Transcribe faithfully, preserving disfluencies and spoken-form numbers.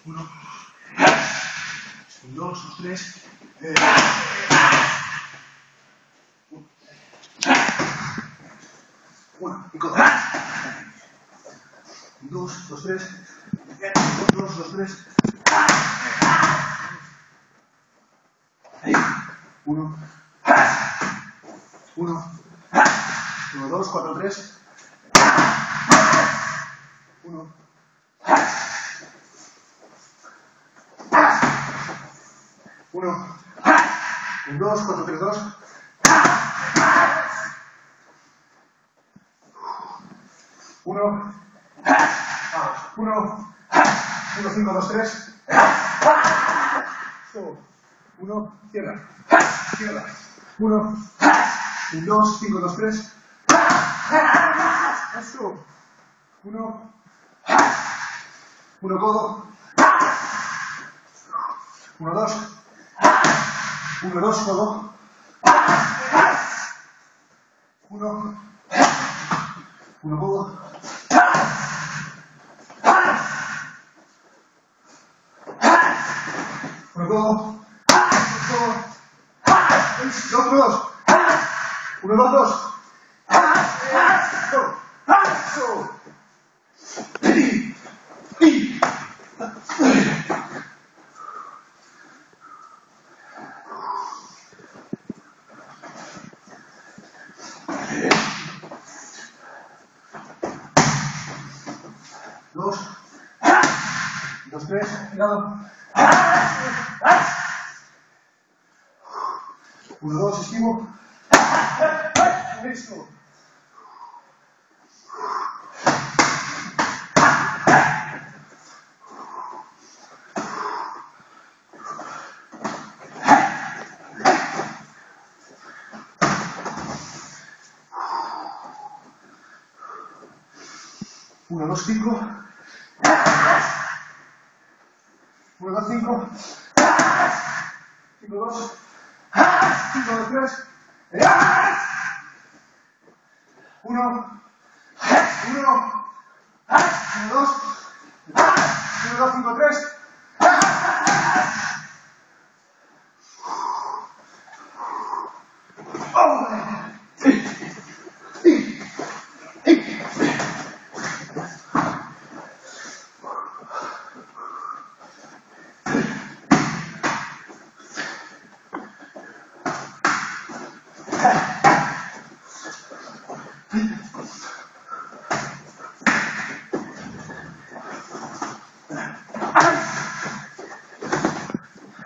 Uno. Un, dos, dos, tres. Uno. Y codo. Un, dos, dos, tres. Un, dos, dos, tres. Uno. Uno. Uno, dos, cuatro, tres. Uno. Uno. Un, dos, cuatro, tres, dos. Uno. Uno. Uno, cinco, dos, tres. Uno. Cierra. Cierra. Uno. Un, dos, cinco, dos, tres. Eso. Uno. Uno codo. Uno, dos. Uno, dos, codo. Uno. Uno, codo. Uno, codo. Dos, dos. Uno, dos, dos. Dos. Dos, tres. Cuidado. Uno, dos, esquivo. Eso. Uno, dos, cinco. Uno, dos, cinco. Cinco, dos. Cinco, dos, tres. Uno. Uno. Uno, dos. Uno, dos, cinco, tres.